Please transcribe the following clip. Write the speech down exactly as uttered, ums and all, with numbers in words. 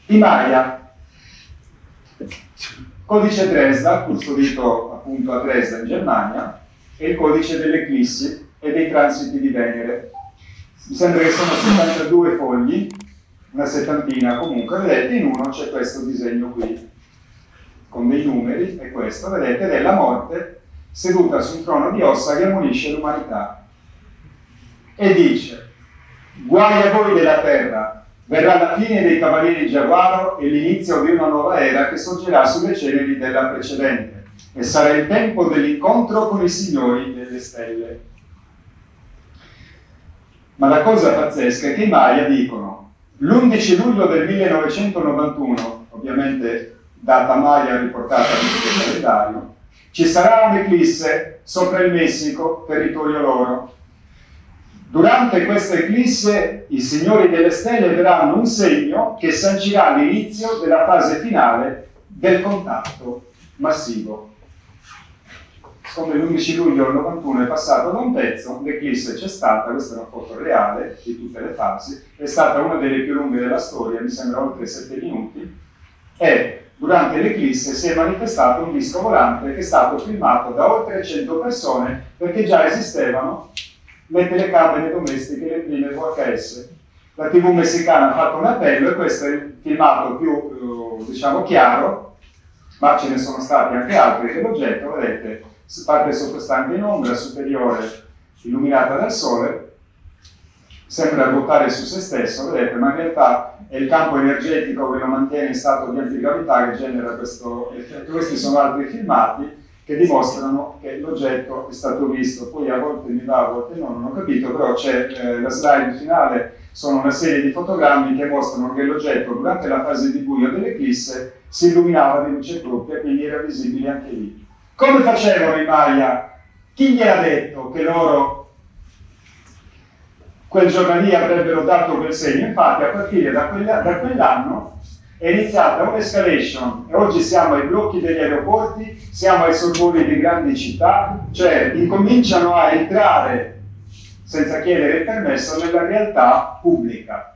I Maya, codice Dresda, custodito appunto a Dresda in Germania, e il codice delle eclissi e dei transiti di Venere. Mi sembra che sono settantadue fogli, una settantina comunque, vedete, in uno c'è questo disegno qui, con dei numeri, e questo, vedete, ed è la morte seduta su un trono di ossa che ammonisce l'umanità. E dice: guai a voi della terra, verrà la fine dei cavalieri Giaguaro e l'inizio di una nuova era che sorgerà sulle ceneri della precedente, e sarà il tempo dell'incontro con i signori delle stelle. Ma la cosa pazzesca è che i Maya dicono: l'undici luglio del millenovecentonovantuno, ovviamente data Maya riportata nel calendario, ci sarà un'eclisse sopra il Messico, territorio loro. Durante questa eclisse i signori delle stelle daranno un segno che sancirà l'inizio della fase finale del contatto massivo. Come l'undici luglio del novantuno è passato da un pezzo, l'eclisse c'è stata, questa è una foto reale di tutte le fasi, è stata una delle più lunghe della storia, mi sembra oltre sette minuti, e durante l'eclisse si è manifestato un disco volante che è stato filmato da oltre cento persone, perché già esistevano le telecamere domestiche, le prime V H S. La tivù messicana ha fatto un appello, e questo è il filmato più, eh, diciamo, chiaro, ma ce ne sono stati anche altri dell'oggetto, vedete, parte sottostante in ombra, superiore illuminata dal sole, sembra ruotare su se stesso, vedete, ma in realtà è il campo energetico che lo mantiene in stato di antigravità che genera questo effetto. Questi sono altri filmati che dimostrano che l'oggetto è stato visto, poi a volte mi va, a volte no, non ho capito, però c'è eh, la slide finale, sono una serie di fotogrammi che mostrano che l'oggetto durante la fase di buio dell'eclisse si illuminava di luce propria, quindi era visibile anche lì. Come facevano i Maya? Chi gli ha detto che loro quel giorno lì avrebbero dato quel segno? Infatti a partire da, quella, da quell'anno è iniziata un'escalation, e oggi siamo ai blocchi degli aeroporti, siamo ai sobborghi di grandi città, cioè incominciano a entrare senza chiedere il permesso nella realtà pubblica.